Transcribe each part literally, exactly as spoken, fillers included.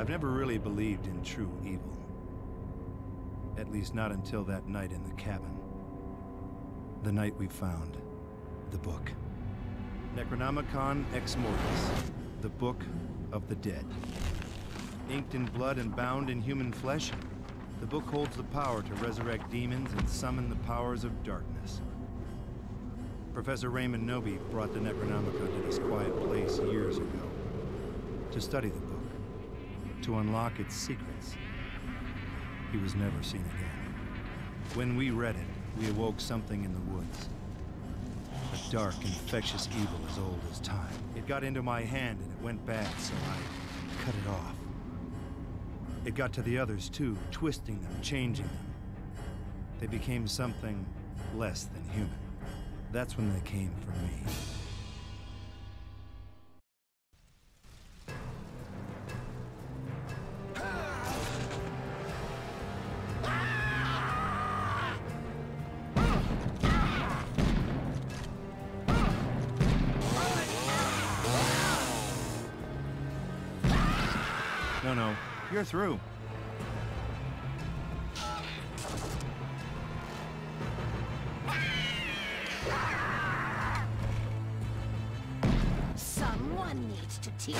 I've never really believed in true evil. At least not until that night in the cabin. The night we found the book. Necronomicon Ex Mortis, the Book of the Dead. Inked in blood and bound in human flesh, the book holds the power to resurrect demons and summon the powers of darkness. Professor Raymond Knowby brought the Necronomicon to this quiet place years ago to study the book, to unlock its secrets. He was never seen again. When we read it, we awoke something in the woods. A dark, infectious evil as old as time. It got into my hand and it went bad, so I cut it off. It got to the others too, twisting them, changing them. They became something less than human. That's when they came for me. No, no, you're through. Someone needs to teach.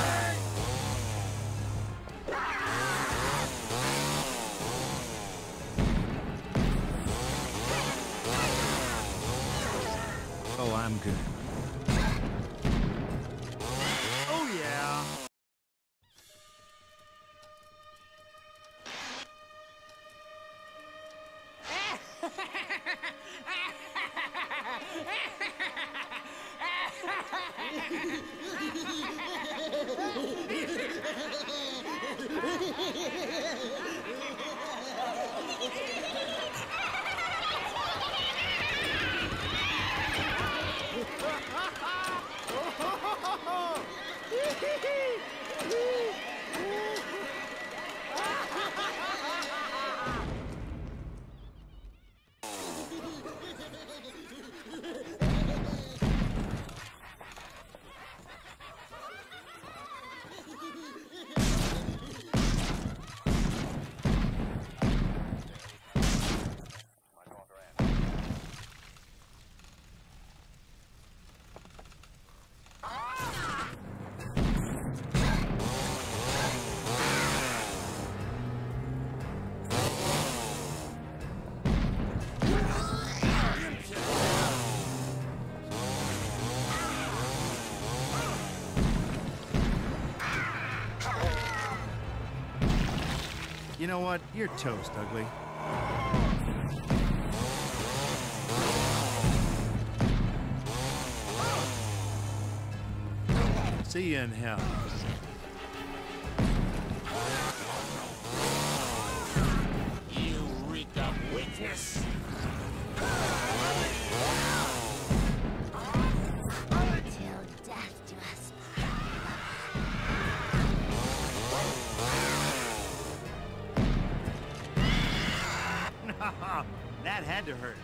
Oh, I'm good. Oh, yeah. You know what? You're toast, Ugly. See you in hell. You reek of weakness. Till death do us part. That had to hurt.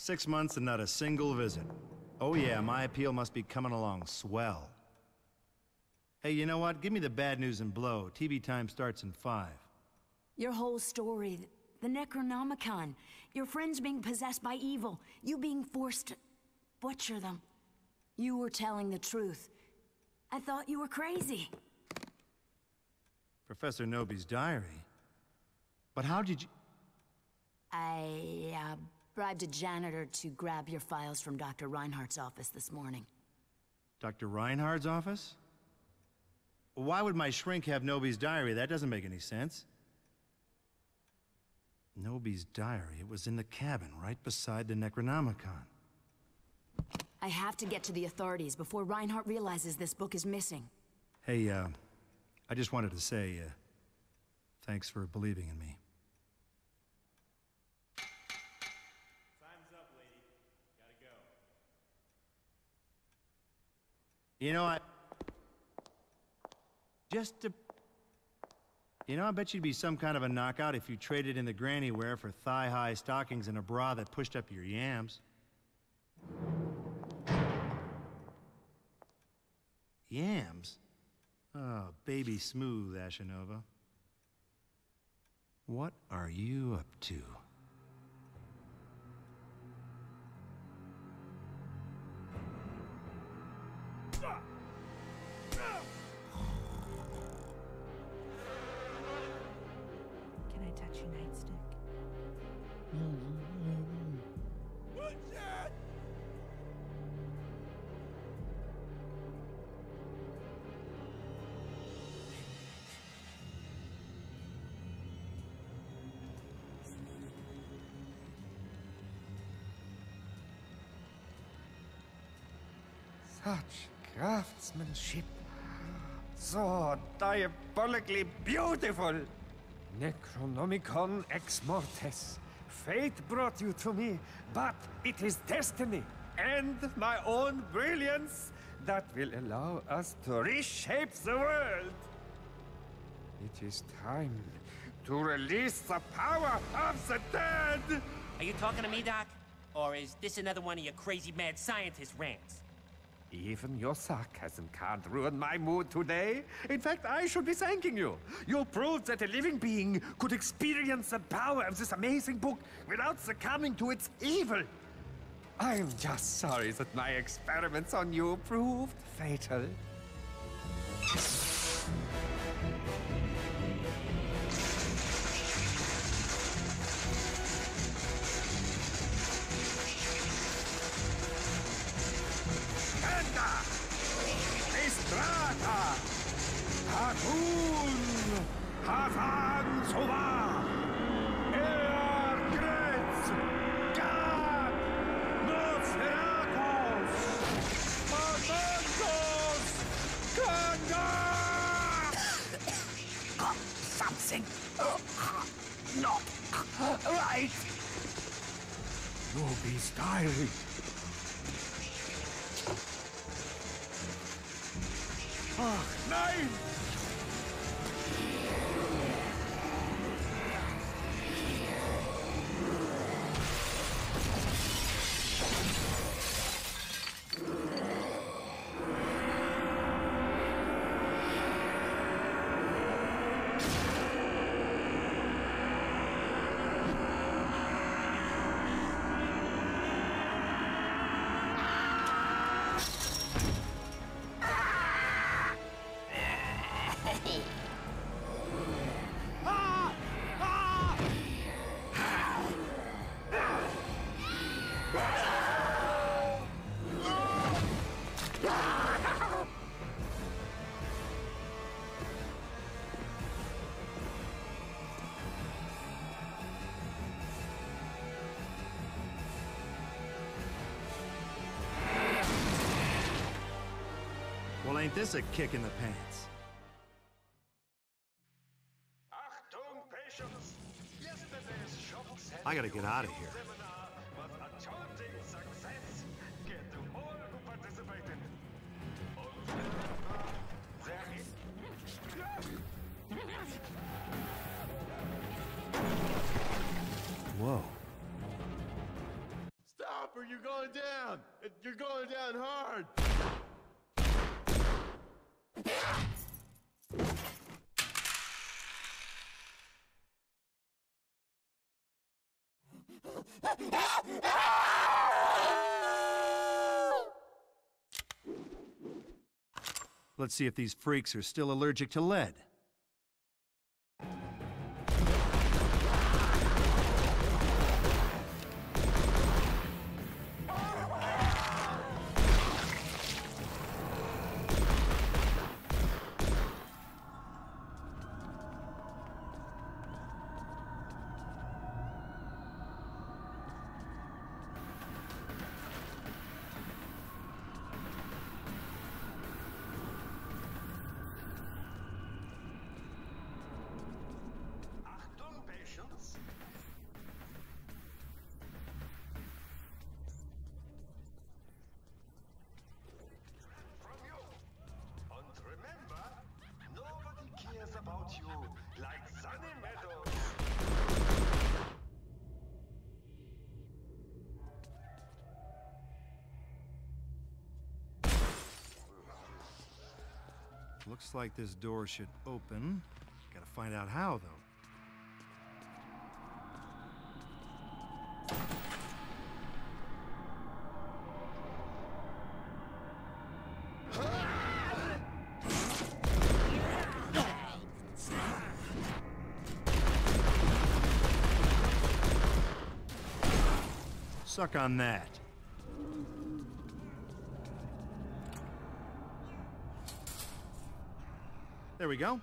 Six months and not a single visit. Oh yeah, my appeal must be coming along swell. Hey, you know what? Give me the bad news and blow. T V time starts in five. Your whole story, the Necronomicon, your friends being possessed by evil, you being forced to butcher them. You were telling the truth. I thought you were crazy. Professor Nobi's diary? But how did you... I, uh, bribed a janitor to grab your files from Doctor Reinhardt's office this morning. Doctor Reinhardt's office? Why would my shrink have Nobi's diary? That doesn't make any sense. Nobi's diary, it was in the cabin, right beside the Necronomicon. I have to get to the authorities before Reinhardt realizes this book is missing. Hey, uh, I just wanted to say, uh, thanks for believing in me. Time's up, lady. Gotta go. You know, I... Just to... You know, I bet you'd be some kind of a knockout if you traded in the granny wear for thigh-high stockings and a bra that pushed up your yams. Yams? Oh, baby smooth, Ashenova. What are you up to? Can I touch your nightstick? Such craftsmanship. So diabolically beautiful. Necronomicon ex mortis. Fate brought you to me, but it is destiny and my own brilliance that will allow us to reshape the world. It is time to release the power of the dead! Are you talking to me, Doc? Or is this another one of your crazy mad scientist rants? Even your sarcasm can't ruin my mood today. In fact, I should be thanking you. You proved that a living being could experience the power of this amazing book without succumbing to its evil. I'm just sorry that my experiments on you proved fatal. Estrata! Hakun! Havan Sova! Ergretz! Gad! Nosferatos! Mamantos! Kanda! Got something not right. Nobi's diary. Ach, nein! Well, ain't this a kick in the pants? Achtung, patience! Yesterday's shop I gotta get out of here. seminar was a charting success. Get to all who participated. Und there is... Whoa. Stop! down! You're going down hard! Let's see if these freaks are still allergic to lead. Looks like this door should open. Gotta find out how, though. Suck on that. There we go.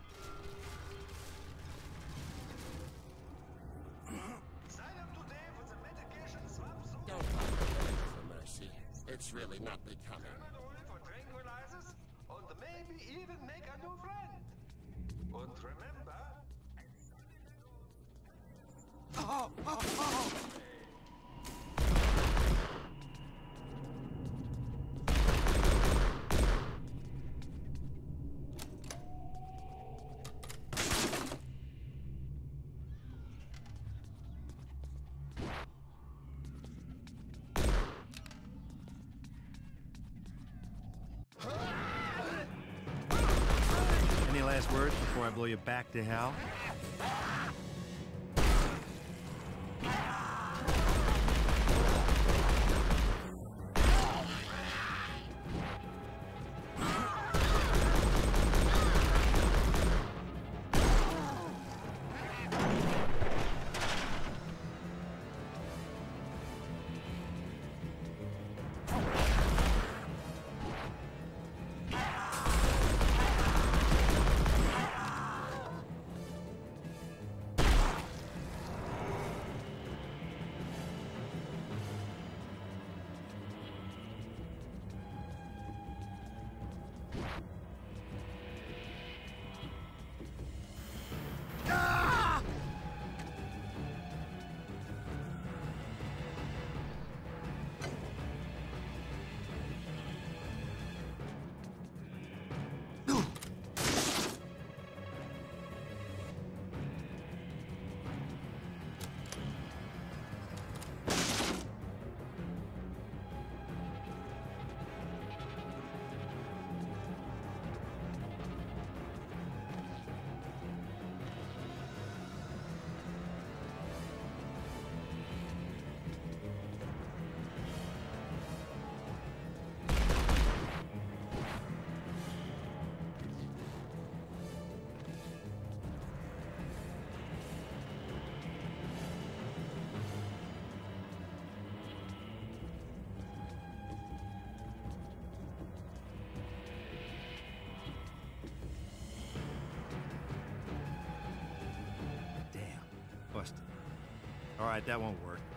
Sign up today for the medication swap zone. Don't beg for mercy. It's really not becoming. Only for tranquilizers, and maybe even make a new friend. And remember... Oh, oh, oh. Any last words before I blow you back to hell? Busted. All right, that won't work.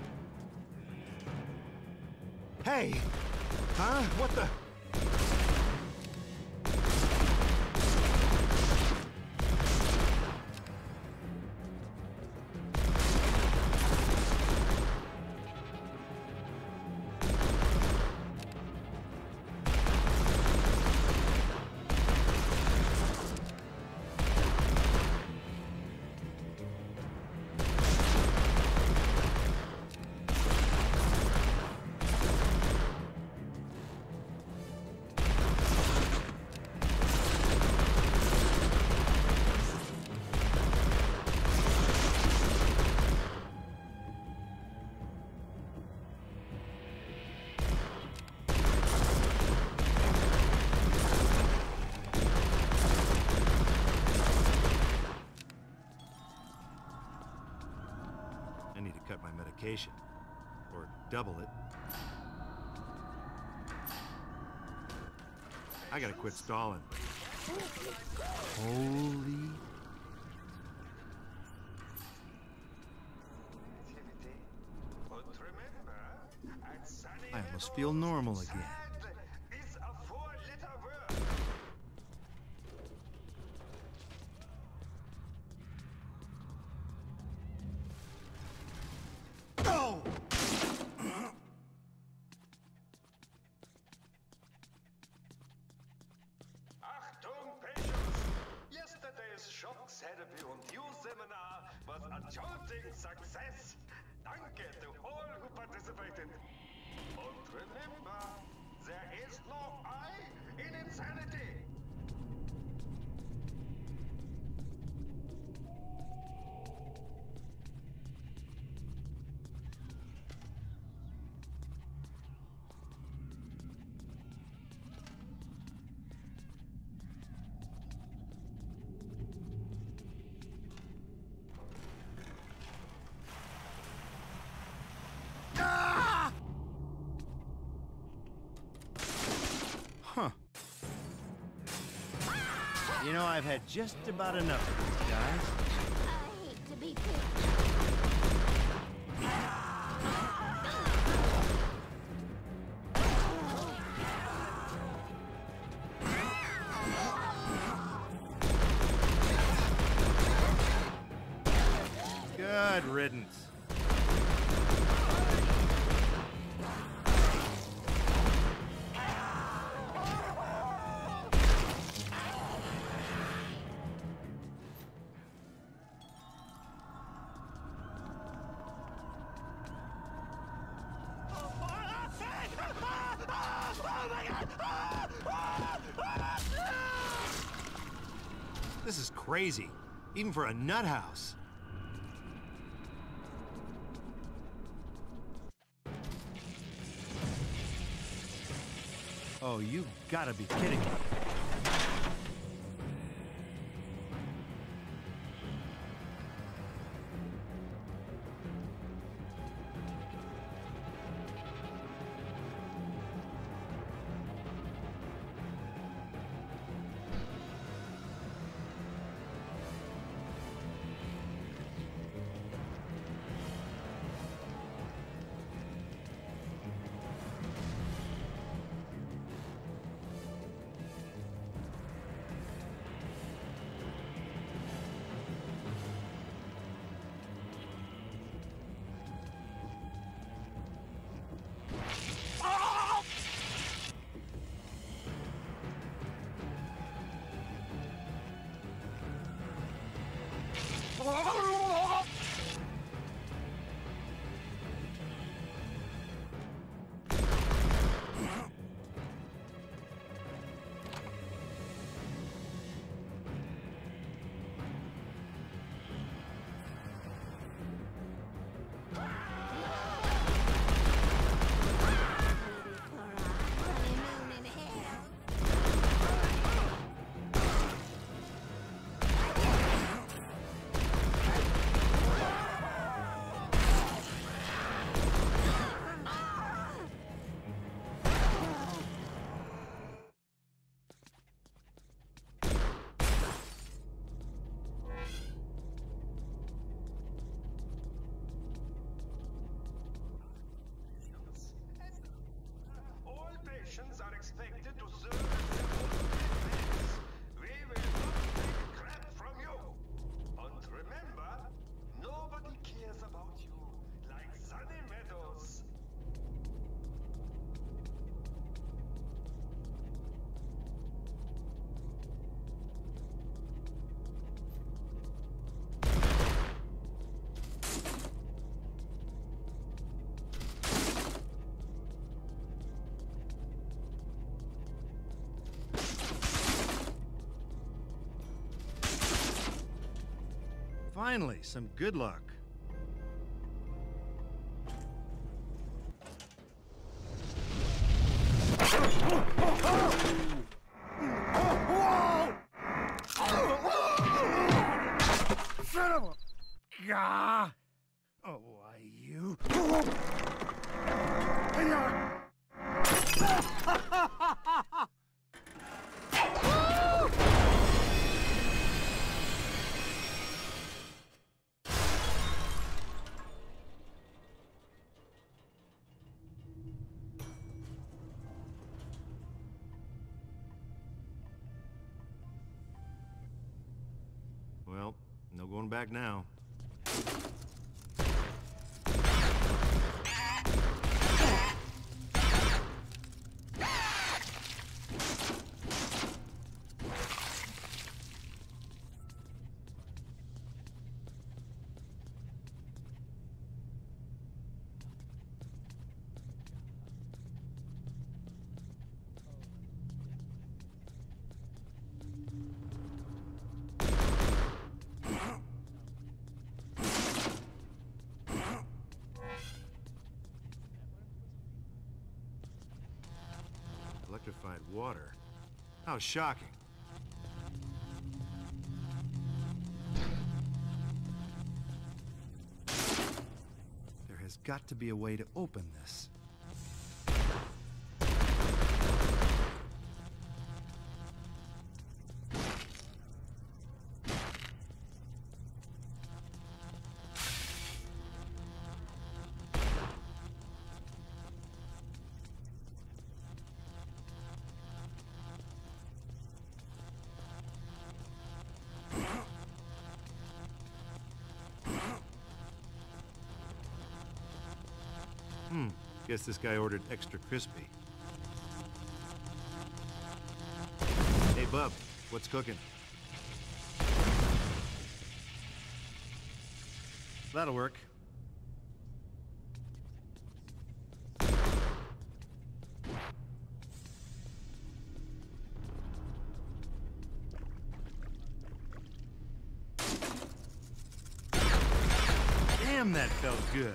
Hey! Huh? What the? vacation. Or double it. I gotta quit stalling. Holy... I almost feel normal again. Oh! Achtung, patience! Yesterday's Shock Therapy und You seminar was a jolting success. Danke to all who participated. And remember, there is no I in insanity. Huh. You know, I've had just about enough of these guys. I hate to be picked. Good riddance. This is crazy, even for a nut house. Oh, you gotta be kidding me. Are expected to serve as their own defense. We will not take crap from you. And remember, nobody cares about you like Sunny Meadows. Finally, some good luck. Son of a... Gah! Oh, why you... Well, no going back now. Electrified water. How shocking. There has got to be a way to open this. Hmm, guess this guy ordered extra crispy. Hey, bub, what's cooking? That'll work. Damn, that felt good.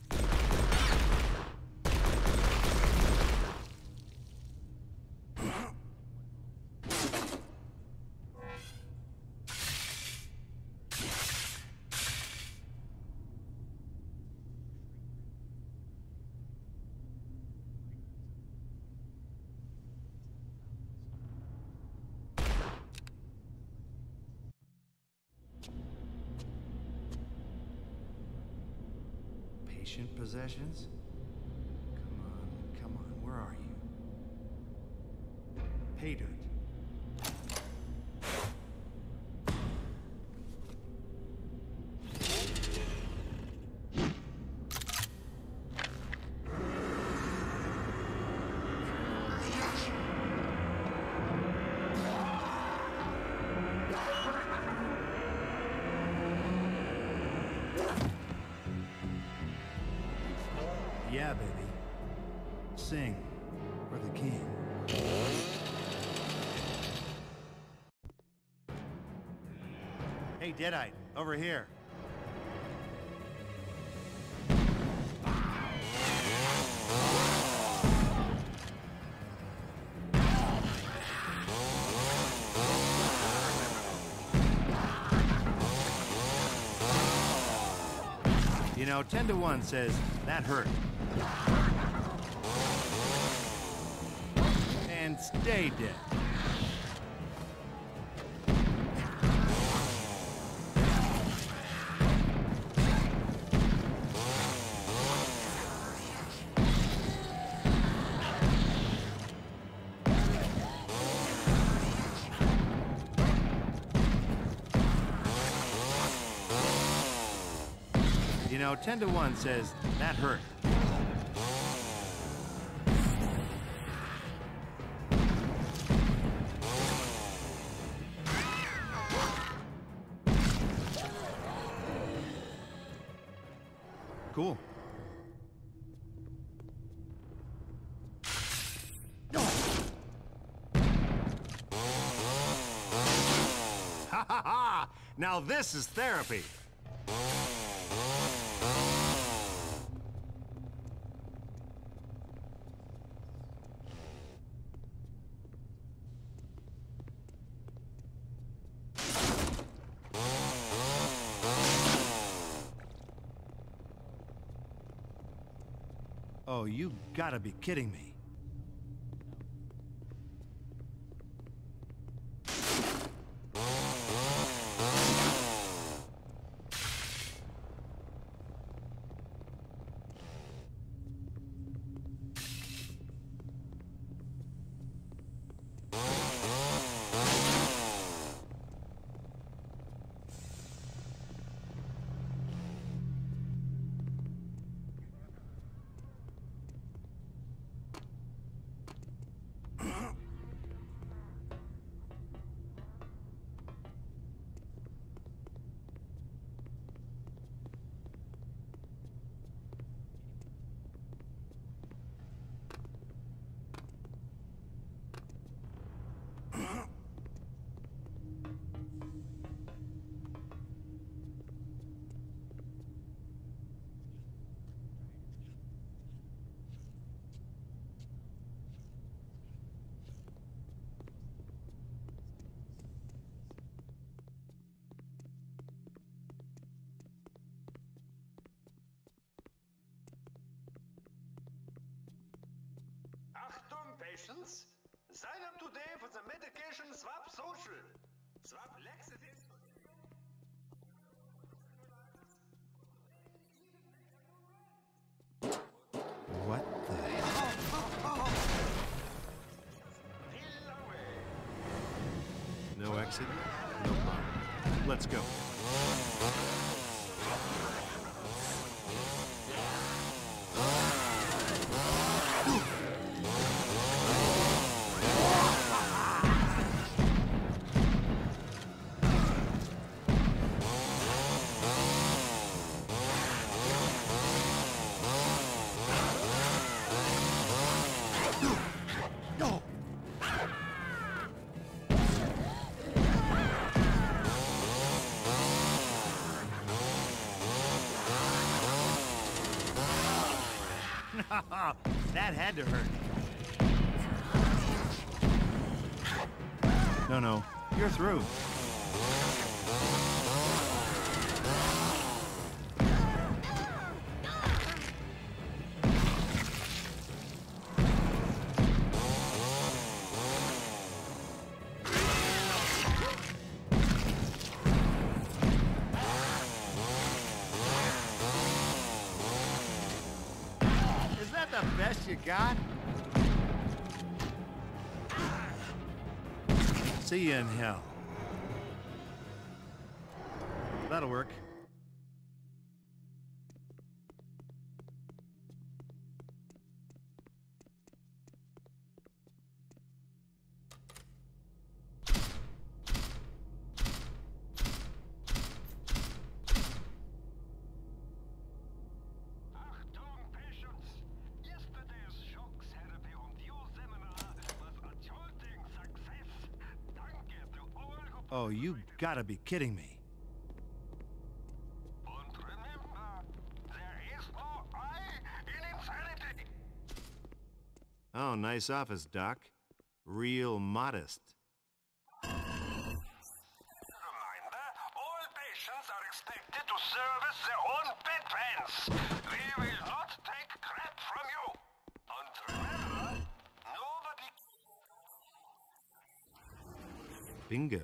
Patient possessions? Come on, come on, where are you? Pay dirt. Yeah, baby. Sing for the king. Hey, Deadite, over here. You know, ten to one says that hurt. And stay dead. You know, ten to one says that hurt. Cool. Ha ha ha! Now this is therapy. Oh, you gotta be kidding me. Achtung, patients! Sign up today for the medication swap social. Swap laxatives. What the hell? No exit? No problem. Let's go. That had to hurt. No, no, you're through. The best you got? See you in hell. That'll work. Oh, you gotta be kidding me. And remember, there is no I in insanity. Oh, nice office, Doc. Real modest. Reminder, all patients are expected to service their own bedpans. We will not take crap from you. And remember, nobody... Bingo.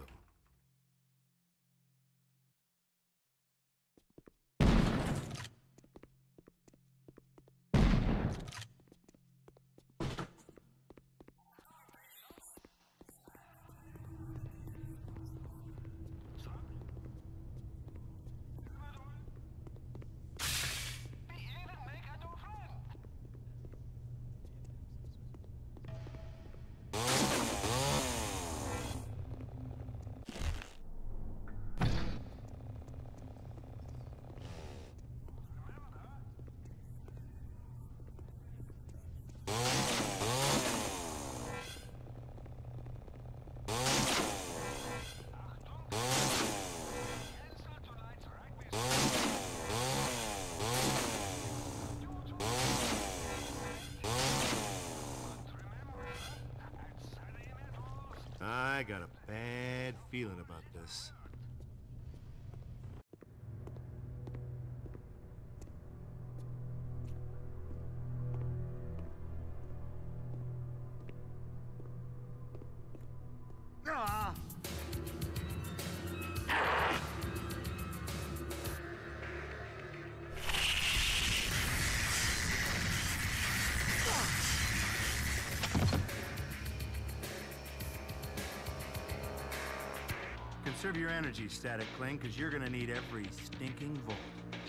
I got a bad feeling about this. Conserve your energy, Static Kling, because you're gonna need every stinking volt.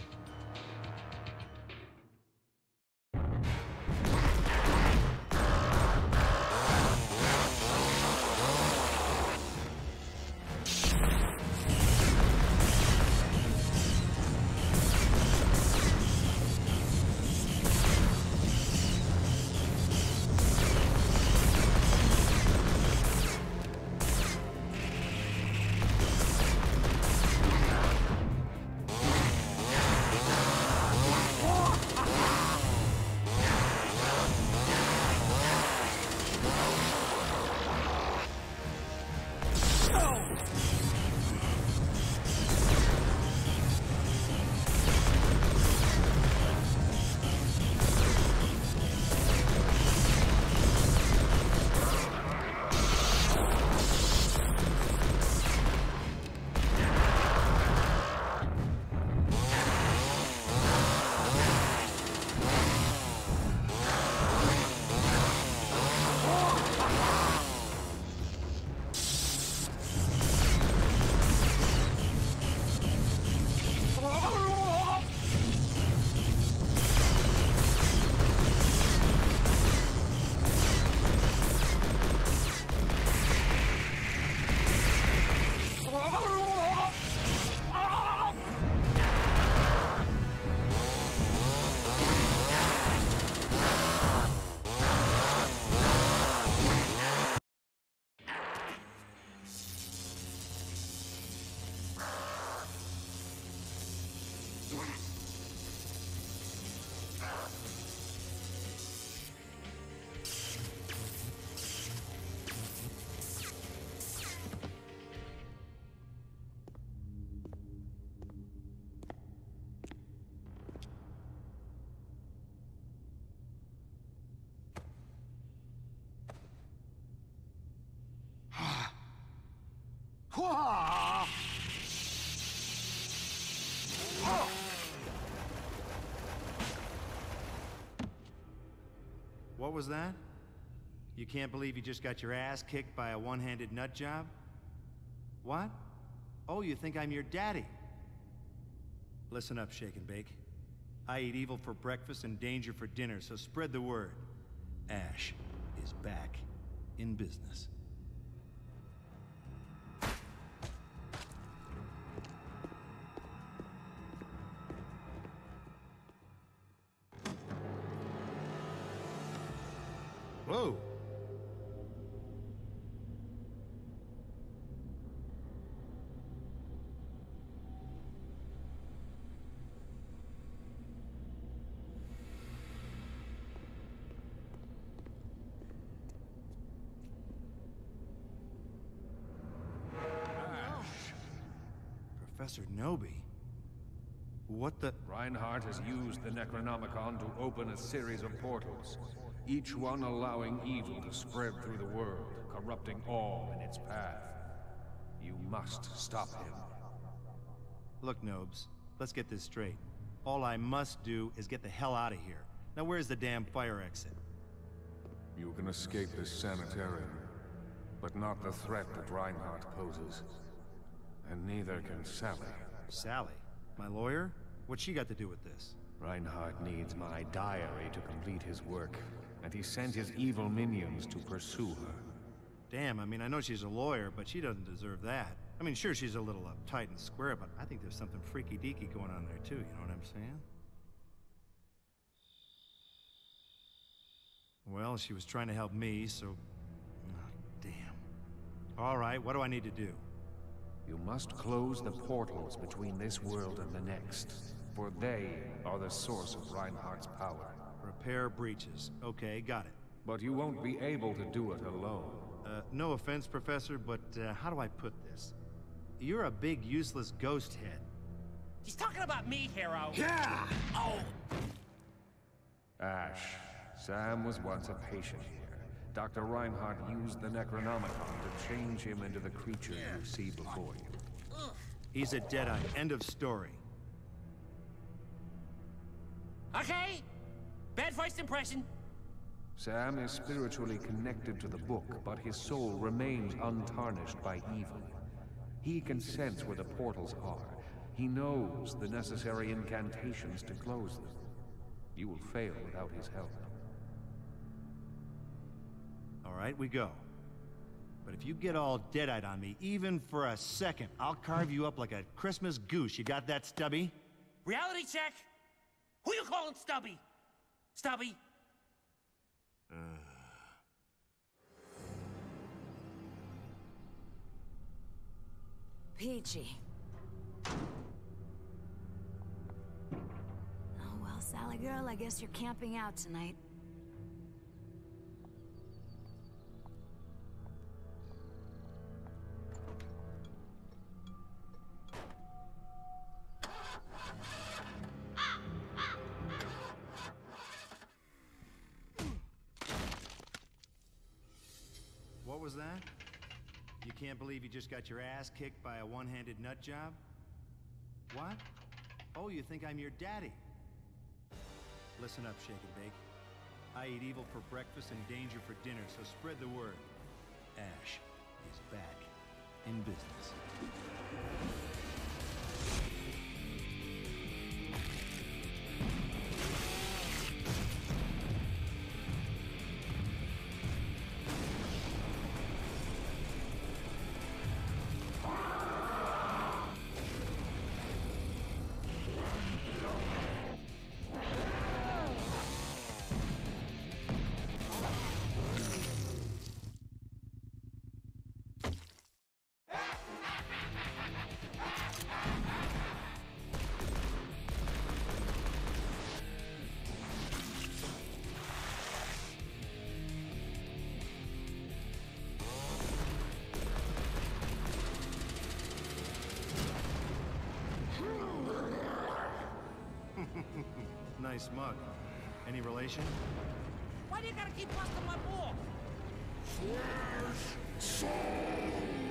What was that? You can't believe you just got your ass kicked by a one-handed nut job? What? Oh, you think I'm your daddy? Listen up, Shake and Bake. I eat evil for breakfast and danger for dinner, so spread the word. Ash is back in business. Whoa! Professor Nobi? What the... Reinhardt has used the Necronomicon to open a series of portals, each one allowing evil to spread through the world, corrupting all in its path. You must stop him. Look, Nobes, let's get this straight. All I must do is get the hell out of here. Now where's the damn fire exit? You can escape this sanitarium, but not the threat that Reinhardt poses. And neither can Sally. Sally? My lawyer? What's she got to do with this? Reinhardt needs my diary to complete his work, and he sent his evil minions to pursue her. Damn, I mean, I know she's a lawyer, but she doesn't deserve that. I mean, sure, she's a little uptight and square, but I think there's something freaky-deaky going on there, too, you know what I'm saying? Well, she was trying to help me, so... Oh, damn. All right, what do I need to do? You must close the portals between this world and the next, for they are the source of Reinhardt's power. Repair breaches. Okay, got it. But you won't be able to do it alone. Uh, no offense, Professor, but uh, how do I put this? You're a big, useless ghost head. He's talking about me, hero. Yeah! Oh! Ash, Sam was once a patient here. Doctor Reinhardt used the Necronomicon to change him into the creature you see before you. He's a Deadeye. End of story. Okay! Bad first impression. Sam is spiritually connected to the book, but his soul remains untarnished by evil. He can sense where the portals are. He knows the necessary incantations to close them. You will fail without his help. All right, we go. But if you get all dead-eyed on me, even for a second, I'll carve you up like a Christmas goose. You got that, Stubby? Reality check! Who you calling Stubby? Stubby? Uh... Peachy. Oh, well, Sally girl, I guess you're camping out tonight. What was that? You can't believe you just got your ass kicked by a one-handed nut job? What? Oh, you think I'm your daddy? Listen up, Shake and Bake. I eat evil for breakfast and danger for dinner, so spread the word. Ash is back in business. Nice mug. Any relation? Why do you gotta keep busting my balls? Flash Soul!